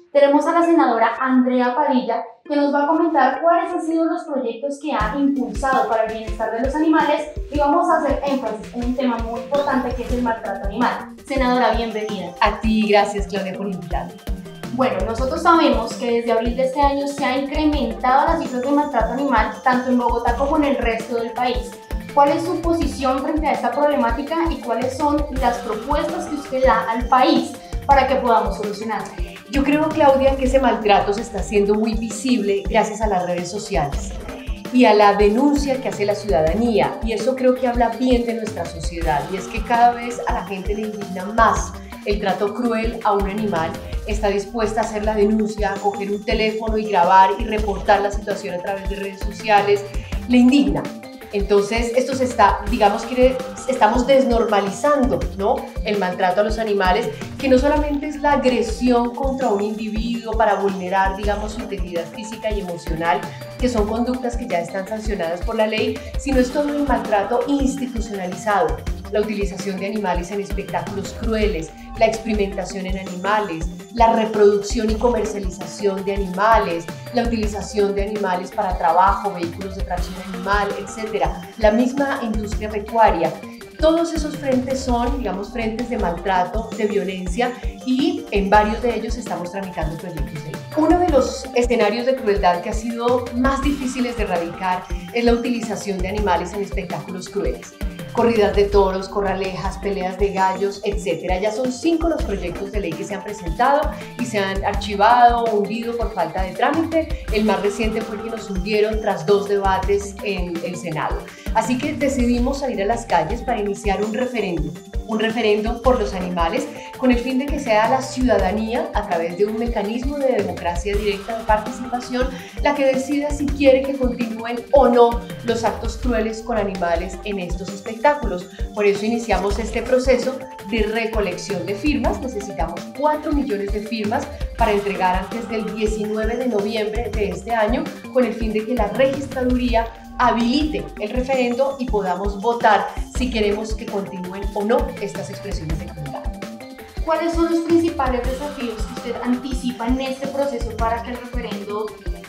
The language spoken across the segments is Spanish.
Tenemos a la senadora Andrea Padilla, que nos va a comentar cuáles han sido los proyectos que ha impulsado para el bienestar de los animales, y vamos a hacer énfasis en un tema muy importante que es el maltrato animal. Senadora, bienvenida. A ti, gracias Claudia por invitarme. Bueno, nosotros sabemos que desde abril de este año se ha incrementado las cifras de maltrato animal tanto en Bogotá como en el resto del país. ¿Cuál es su posición frente a esta problemática y cuáles son las propuestas que usted da al país para que podamos solucionarla? Yo creo, Claudia, que ese maltrato se está haciendo muy visible gracias a las redes sociales y a la denuncia que hace la ciudadanía, y eso creo que habla bien de nuestra sociedad, y es que cada vez a la gente le indigna más el trato cruel a un animal, está dispuesta a hacer la denuncia, a coger un teléfono y grabar y reportar la situación a través de redes sociales, le indigna. Entonces esto se está, digamos que estamos desnormalizando, ¿no?, el maltrato a los animales, que no solamente es la agresión contra un individuo para vulnerar, digamos, su integridad física y emocional, que son conductas que ya están sancionadas por la ley, sino es todo el maltrato institucionalizado, la utilización de animales en espectáculos crueles, la experimentación en animales, la reproducción y comercialización de animales, la utilización de animales para trabajo, vehículos de tracción animal, etc. La misma industria pecuaria. Todos esos frentes son, digamos, frentes de maltrato, de violencia, y en varios de ellos estamos tramitando proyectos de ley. Uno de los escenarios de crueldad que ha sido más difíciles de erradicar es la utilización de animales en espectáculos crueles. Corridas de toros, corralejas, peleas de gallos, etc. Ya son 5 los proyectos de ley que se han presentado y se han archivado o hundido por falta de trámite. El más reciente fue el que nos hundieron tras 2 debates en el Senado. Así que decidimos salir a las calles para iniciar un referéndum por los animales, con el fin de que sea la ciudadanía, a través de un mecanismo de democracia directa de participación, la que decida si quiere que continúen o no los actos crueles con animales en estos espectáculos. Por eso iniciamos este proceso de recolección de firmas. Necesitamos 4 millones de firmas para entregar antes del 19 de noviembre de este año, con el fin de que la registraduría habilite el referendo y podamos votar si queremos que continúen o no estas expresiones de crueldad. ¿Cuáles son los principales desafíos que usted anticipa en este proceso para que el referendo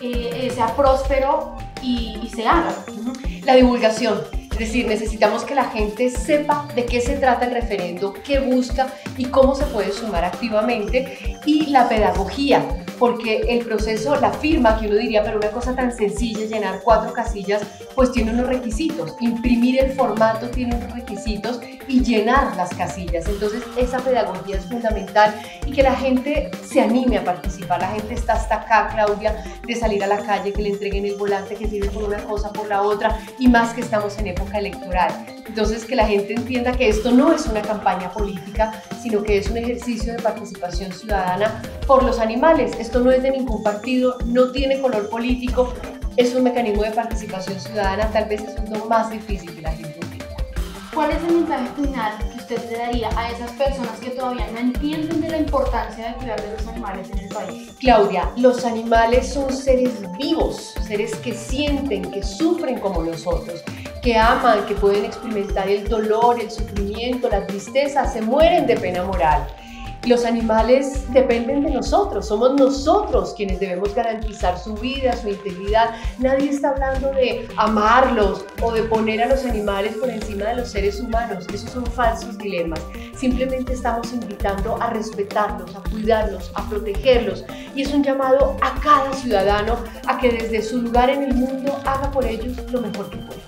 sea próspero y se haga? La divulgación. Es decir, necesitamos que la gente sepa de qué se trata el referendo, qué busca y cómo se puede sumar activamente, y la pedagogía, porque el proceso, la firma, que uno diría, pero una cosa tan sencilla, llenar 4 casillas, pues tiene unos requisitos, imprimir el formato tiene unos requisitos y llenar las casillas. Entonces esa pedagogía es fundamental, y que la gente se anime a participar. La gente está hasta acá, Claudia, de salir a la calle, que le entreguen el volante que sirve por una cosa, por la otra, y más que estamos en época electoral. Entonces, que la gente entienda que esto no es una campaña política, sino que es un ejercicio de participación ciudadana por los animales. Esto no es de ningún partido, no tiene color político, es un mecanismo de participación ciudadana. Tal vez es lo más difícil que la gente entienda. ¿Cuál es el mensaje final que usted le daría a esas personas que todavía no entienden de la importancia de cuidar de los animales en el país? Claudia, los animales son seres vivos, seres que sienten, que sufren como nosotros, que aman, que pueden experimentar el dolor, el sufrimiento, la tristeza, se mueren de pena moral. Los animales dependen de nosotros, somos nosotros quienes debemos garantizar su vida, su integridad. Nadie está hablando de amarlos o de poner a los animales por encima de los seres humanos. Esos son falsos dilemas. Simplemente estamos invitando a respetarlos, a cuidarlos, a protegerlos. Y es un llamado a cada ciudadano a que desde su lugar en el mundo haga por ellos lo mejor que pueda.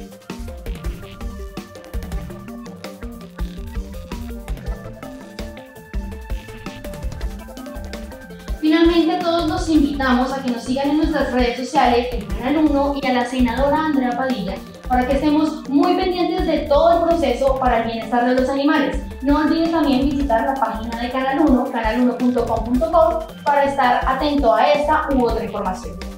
Finalmente, todos los invitamos a que nos sigan en nuestras redes sociales, en Canal 1 y a la senadora Andrea Padilla, para que estemos muy pendientes de todo el proceso para el bienestar de los animales. No olviden también visitar la página de Canal 1, canal1.com.co, para estar atento a esta u otra información.